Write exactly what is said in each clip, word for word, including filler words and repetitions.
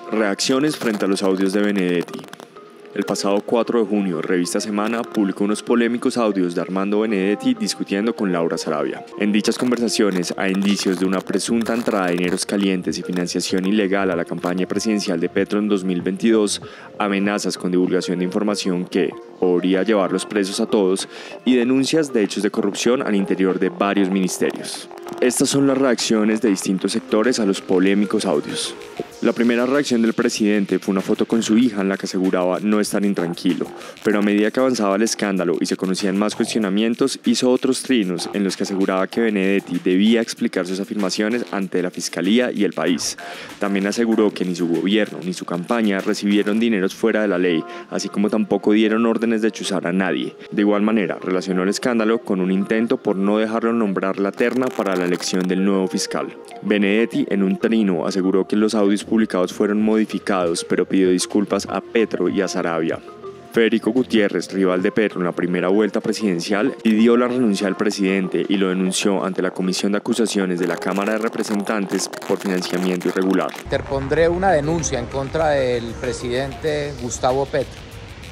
Reacciones frente a los audios de Benedetti. El pasado cuatro de junio, Revista Semana publicó unos polémicos audios de Armando Benedetti discutiendo con Laura Sarabia. En dichas conversaciones hay indicios de una presunta entrada de dineros calientes y financiación ilegal a la campaña presidencial de Petro en dos mil veintidós, amenazas con divulgación de información que podría llevarlos presos a todos y denuncias de hechos de corrupción al interior de varios ministerios. Estas son las reacciones de distintos sectores a los polémicos audios. La primera reacción del presidente fue una foto con su hija en la que aseguraba no estar intranquilo, pero a medida que avanzaba el escándalo y se conocían más cuestionamientos, hizo otros trinos en los que aseguraba que Benedetti debía explicar sus afirmaciones ante la Fiscalía y el país. También aseguró que ni su gobierno ni su campaña recibieron dineros fuera de la ley, así como tampoco dieron órdenes de chuzar a nadie. De igual manera, relacionó el escándalo con un intento por no dejarlo nombrar la terna para la elección del nuevo fiscal. Benedetti, en un trino, aseguró que los audios publicados fueron modificados, pero pidió disculpas a Petro y a Sarabia. Federico Gutiérrez, rival de Petro en la primera vuelta presidencial, pidió la renuncia al presidente y lo denunció ante la Comisión de Acusaciones de la Cámara de Representantes por financiamiento irregular. Interpondré una denuncia en contra del presidente Gustavo Petro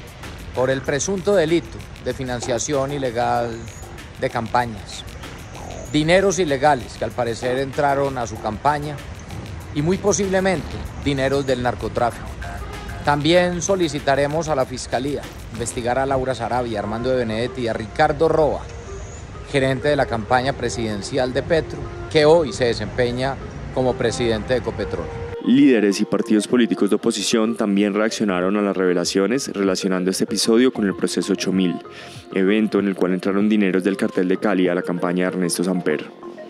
por el presunto delito de financiación ilegal de campañas. Dineros ilegales que al parecer entraron a su campaña y muy posiblemente dineros del narcotráfico. También solicitaremos a la Fiscalía investigar a Laura Sarabia, a Armando de Benedetti y a Ricardo Roa, gerente de la campaña presidencial de Petro, que hoy se desempeña como presidente de Ecopetrol. Líderes y partidos políticos de oposición también reaccionaron a las revelaciones relacionando este episodio con el proceso ocho mil, evento en el cual entraron dineros del cartel de Cali a la campaña de Ernesto Samper.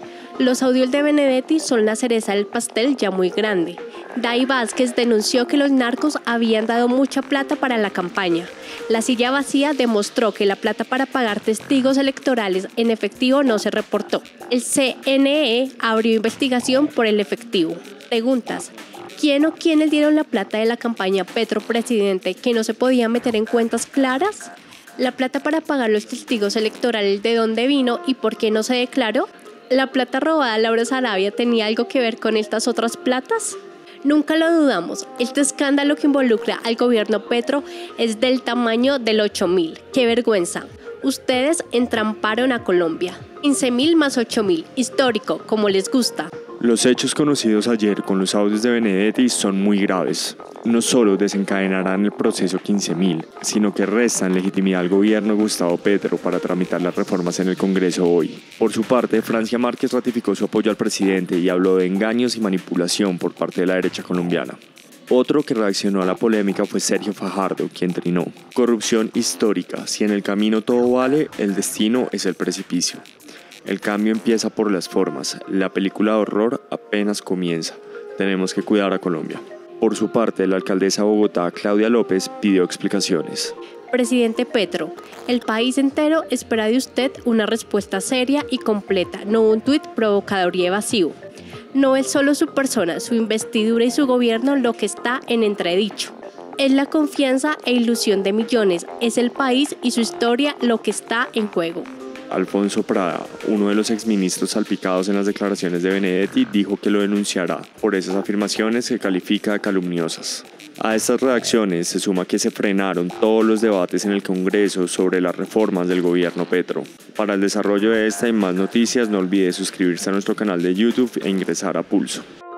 Los audios de Benedetti son la cereza del pastel ya muy grande. Day Vázquez denunció que los narcos habían dado mucha plata para la campaña. La silla vacía demostró que la plata para pagar testigos electorales en efectivo no se reportó. El C N E abrió investigación por el efectivo. Preguntas: ¿quién o quiénes dieron la plata de la campaña Petro presidente que no se podía meter en cuentas claras? ¿La plata para pagar los testigos electorales de dónde vino y por qué no se declaró? ¿La plata robada a Laura Sarabia tenía algo que ver con estas otras platas? Nunca lo dudamos, este escándalo que involucra al gobierno Petro es del tamaño del ocho mil. ¡Qué vergüenza! Ustedes entramparon a Colombia. quince mil más ocho mil, histórico, como les gusta. Los hechos conocidos ayer con los audios de Benedetti son muy graves. No solo desencadenarán el proceso quince mil, sino que restan legitimidad al gobierno de Gustavo Petro para tramitar las reformas en el Congreso hoy. Por su parte, Francia Márquez ratificó su apoyo al presidente y habló de engaños y manipulación por parte de la derecha colombiana. Otro que reaccionó a la polémica fue Sergio Fajardo, quien trinó: corrupción histórica, si en el camino todo vale, el destino es el precipicio. El cambio empieza por las formas, la película de horror apenas comienza, tenemos que cuidar a Colombia. Por su parte, la alcaldesa de Bogotá, Claudia López, pidió explicaciones. Presidente Petro, el país entero espera de usted una respuesta seria y completa, no un tuit provocador y evasivo. No es solo su persona, su investidura y su gobierno lo que está en entredicho. Es la confianza e ilusión de millones, es el país y su historia lo que está en juego. Alfonso Prada, uno de los exministros salpicados en las declaraciones de Benedetti, dijo que lo denunciará por esas afirmaciones que califica de calumniosas. A estas reacciones se suma que se frenaron todos los debates en el Congreso sobre las reformas del gobierno Petro. Para el desarrollo de esta y más noticias, no olvide suscribirse a nuestro canal de YouTube e ingresar a Pulso.